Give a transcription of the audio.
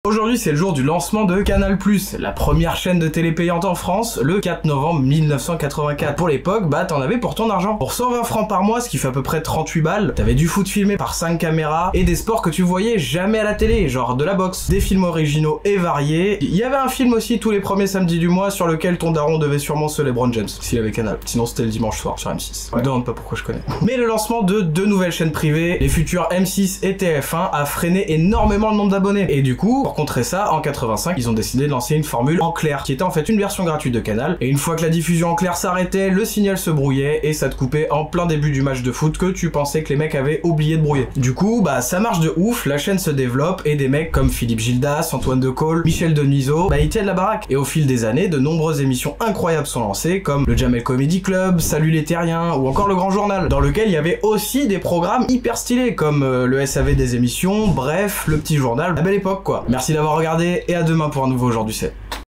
Aujourd'hui c'est le jour du lancement de Canal+, la première chaîne de télé payante en France, le 4 novembre 1984. Pour l'époque, bah t'en avais pour ton argent. Pour 120 francs par mois, ce qui fait à peu près 38 balles, t'avais du foot filmé par 5 caméras et des sports que tu voyais jamais à la télé, genre de la boxe, des films originaux et variés. Il y avait un film aussi tous les premiers samedis du mois sur lequel ton daron devait sûrement se LeBron James, s'il avait Canal. Sinon c'était le dimanche soir sur M6. Me demande pas pourquoi je connais. Mais le lancement de deux nouvelles chaînes privées, les futurs M6 et TF1, a freiné énormément le nombre d'abonnés. Et du coup, pour contrer ça, en 85, ils ont décidé de lancer une formule en clair, qui était en fait une version gratuite de Canal. Et une fois que la diffusion en clair s'arrêtait, le signal se brouillait et ça te coupait en plein début du match de foot que tu pensais que les mecs avaient oublié de brouiller. Du coup, bah ça marche de ouf, la chaîne se développe et des mecs comme Philippe Gildas, Antoine Decaule, Michel Denisot, bah ils tiennent la baraque. Et au fil des années, de nombreuses émissions incroyables sont lancées, comme le Jamel Comedy Club, Salut les Terriens ou encore le Grand Journal, dans lequel il y avait aussi des programmes hyper stylés comme le SAV des émissions, bref, le petit journal, la belle époque quoi. Merci d'avoir regardé et à demain pour un nouveau Genre du 7.